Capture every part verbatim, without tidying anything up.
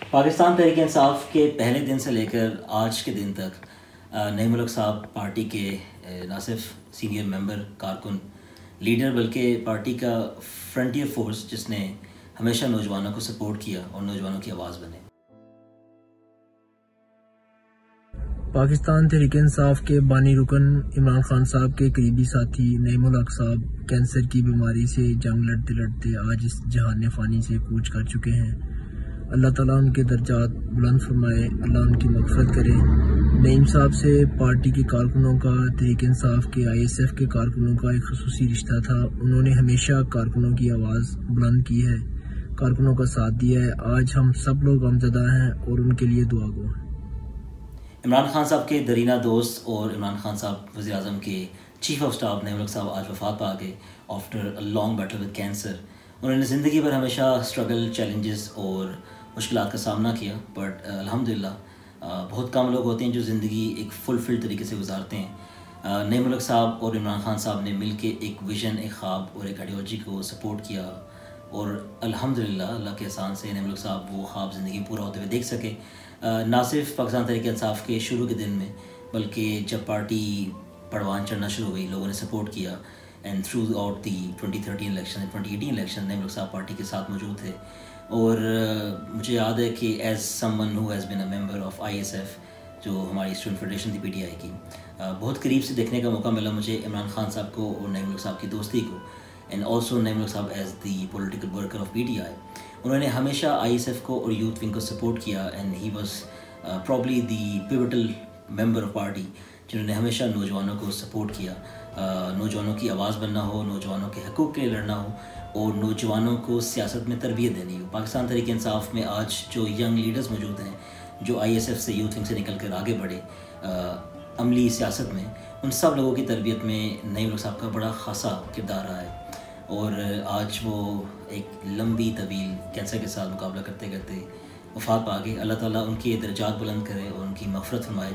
पाकिस्तान तहरीक इंसाफ के पहले दिन से लेकर आज के दिन तक नईम उल हक साहब पार्टी के न सिर्फ सीनियर मेंबर कारकुन लीडर बल्कि पार्टी का फ्रंटियर फोर्स जिसने हमेशा नौजवानों को सपोर्ट किया और नौजवानों की आवाज़ बने। पाकिस्तान तहरीक इंसाफ के बानी रुकन इमरान खान साहब के करीबी साथी नईम उल हक साहब कैंसर की बीमारी से जंग लड़ते लड़ते आज इस जहान फ़ानी से कूच कर चुके हैं। अल्लाह ताला उनके दर्जात बुलंद फरमाए, अल्लाह उनकी मग़फ़िरत करे। नईम साहब से पार्टी के कारकुनों का, तहरीक इंसाफ के, आई एस एफ के कारकुनों का एक ख़ुसूसी रिश्ता था। उन्होंने हमेशा कारकुनों की आवाज़ बुलंद की है, कारकुनों का साथ दिया है। आज हम सब लोग गमज़दा हैं और उनके लिए दुआ गो हैं। इमरान खान साहब के दरीना दोस्त और इमरान खान साहब वज़ीर आज़म के chief of staff Naeem ul Haq साहब आज वफ़ात पा गए after a long battle with cancer. उन्होंने ज़िंदगी भर हमेशा स्ट्रगल, चैलेंजेस और मुश्किलात का सामना किया, बट अल्हम्दुलिल्लाह बहुत कम लोग होते हैं जो ज़िंदगी एक फुलफिल तरीके से गुजारते हैं। नईम उल हक साहब और इमरान खान साहब ने मिल के एक विज़न, एक ख्वाब और एक आइडियोलॉजी को सपोर्ट किया और अल्हम्दुलिल्लाह अल्लाह के एहसान से नईम उल हक साहब वो ख्वाब ज़िंदगी पूरा होते हुए देख सके। ना सिर्फ पाकिस्तान तहरीक इंसाफ के शुरू के दिन में, बल्कि जब पार्टी परवान चढ़ना शुरू हुई लोगों ने सपोर्ट किया and throughout the twenty thirteen election twenty eighteen election Naeem ul Haq साहब पार्टी के साथ मौजूद थे। और uh, मुझे याद है कि as someone who has been a member of I S F, जो हमारी स्टूडेंट फेडरेशन थी पी टी आई की, uh, बहुत करीब से देखने का मौका मिला मुझे इमरान खान साहब को और नईम उल हक साहब की दोस्ती को, एंड ऑल्सो नईम उल हक साहब as the political worker of P T I. उन्होंने हमेशा आई एस एफ को और यूथ विंग को सपोर्ट किया and he was probably the pivotal member of party जिन्होंने हमेशा नौजवानों को सपोर्ट किया। uh, नौजवानों की आवाज़ बनना हो, नौजवानों के हकूक़ के लिए लड़ना हो और नौजवानों को सियासत में तरबियत देनी हो। पाकिस्तान तहरीक इंसाफ में आज जो यंग लीडर्स मौजूद हैं, जो आई एस एफ से, यूथ विंग से निकल कर आगे बढ़े आ, अमली सियासत में, उन सब लोगों की तरबियत में नईम उल हक साहब का बड़ा खासा किरदार रहा है। और आज वो एक लंबी तवील कैंसर के साथ मुकाबला करते करते वफ़ात पा गए। अल्लाह ताला उनके दर्जात बुलंद करे और उनकी मग़फ़िरत फरमाए।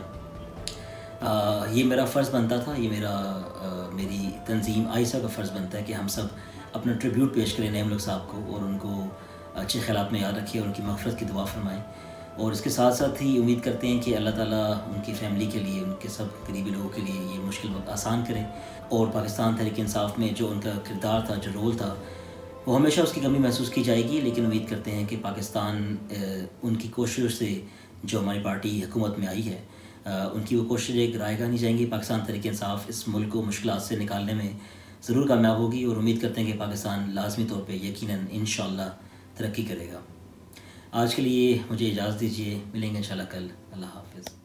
ये मेरा फ़र्ज़ बनता था, ये मेरा आ, मेरी तंजीम आइसा का फ़र्ज़ बनता है कि हम सब अपना ट्रिब्यूट पेश करें नईम उल हक साहब को और उनको अच्छे ख़यालात में याद रखिए और उनकी मग़फ़िरत की दुआ फरमाएँ। और इसके साथ साथ ही उम्मीद करते हैं कि अल्लाह ताला उनकी फ़ैमिली के लिए, उनके सब करीबी लोगों के लिए ये मुश्किल वक्त आसान करें और पाकिस्तान तहरीक इंसाफ में जो उनका किरदार था, जो रोल था, वो हमेशा उसकी कमी महसूस की जाएगी। लेकिन उम्मीद करते हैं कि पाकिस्तान उनकी कोशिश से जो हमारी पार्टी हुकूमत में आई है, उनकी वो कोशिश एक रायगा नहीं जाएंगी। पाकिस्तान तहरीक इंसाफ इस मुल्क को मुश्किलात से निकालने में ज़रूर कामयाब होगी और उम्मीद करते हैं कि पाकिस्तान लाजमी तौर पे यकीनन इंशाअल्लाह तरक्की करेगा। आज के लिए मुझे इजाज़त दीजिए, मिलेंगे इंशाअल्लाह कल। अल्लाह हाफ़िज़।